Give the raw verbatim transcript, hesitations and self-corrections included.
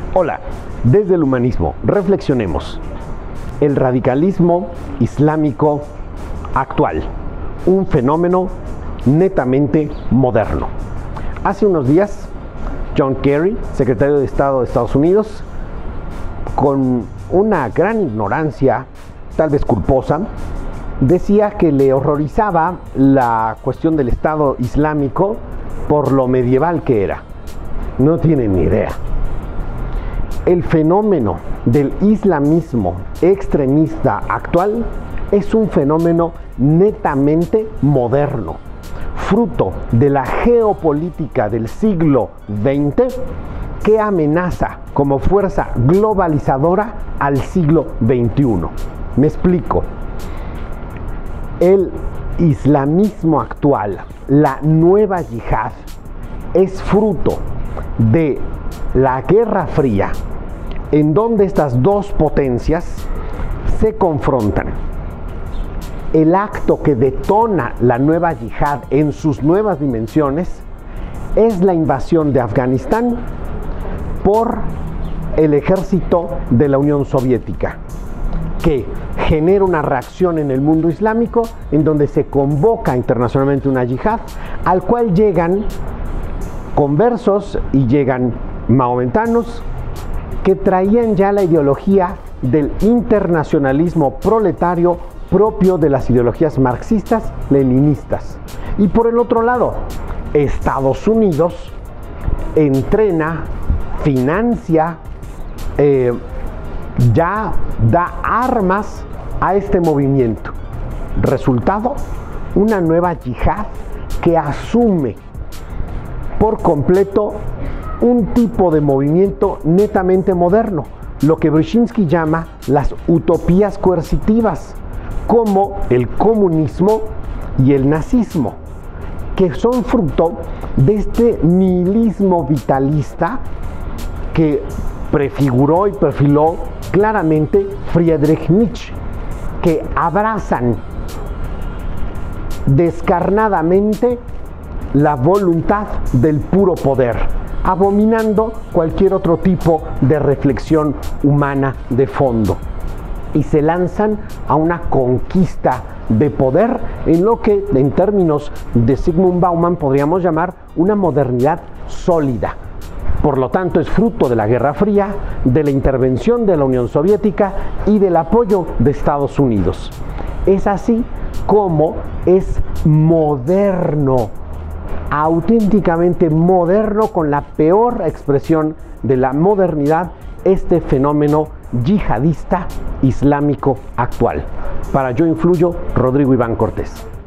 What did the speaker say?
Hola, desde el humanismo, reflexionemos. El radicalismo islámico actual, un fenómeno netamente moderno. Hace unos días, John Kerry, secretario de Estado de Estados Unidos, con una gran ignorancia, tal vez culposa, decía que le horrorizaba la cuestión del Estado Islámico por lo medieval que era. No tienen ni idea. El fenómeno del islamismo extremista actual es un fenómeno netamente moderno, fruto de la geopolítica del siglo veinte que amenaza como fuerza globalizadora al siglo veintiuno. Me explico. El islamismo actual, la nueva yihad, es fruto de la Guerra Fría, en donde estas dos potencias se confrontan. El acto que detona la nueva yihad en sus nuevas dimensiones es la invasión de Afganistán por el ejército de la Unión Soviética, que genera una reacción en el mundo islámico en donde se convoca internacionalmente una yihad al cual llegan conversos y llegan mahometanos que traían ya la ideología del internacionalismo proletario propio de las ideologías marxistas, leninistas. Y por el otro lado, Estados Unidos entrena, financia, eh, ya da armas a este movimiento. Resultado, una nueva yihad que asume por completo un tipo de movimiento netamente moderno, lo que Brzezinski llama las utopías coercitivas, como el comunismo y el nazismo, que son fruto de este nihilismo vitalista que prefiguró y perfiló claramente Friedrich Nietzsche, que abrazan descarnadamente la voluntad del puro poder, abominando cualquier otro tipo de reflexión humana de fondo, y se lanzan a una conquista de poder en lo que en términos de Zygmunt Bauman podríamos llamar una modernidad sólida. Por lo tanto, es fruto de la Guerra Fría, de la intervención de la Unión Soviética y del apoyo de Estados Unidos. Es así como es moderno, auténticamente moderno, con la peor expresión de la modernidad, este fenómeno yihadista islámico actual. Para Yo Influyo, Rodrigo Iván Cortés.